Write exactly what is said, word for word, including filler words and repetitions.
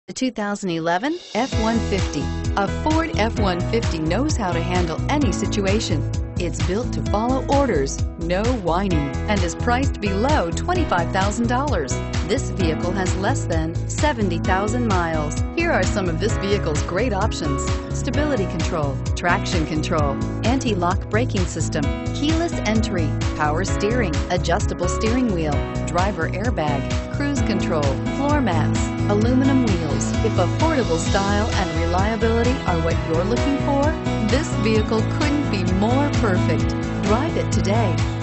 The two thousand eleven F one fifty. A Ford F one fifty knows how to handle any situation. It's built to follow orders, no whining, and is priced below twenty-five thousand dollars. This vehicle has less than seventy thousand miles. Here are some of this vehicle's great options: stability control, traction control, anti-lock braking system, keyless entry, power steering, adjustable steering wheel, driver airbag, cruise control, floor mats, aluminum wheels. If affordable style and reliability are what you're looking for, this vehicle couldn't be more perfect. Drive it today.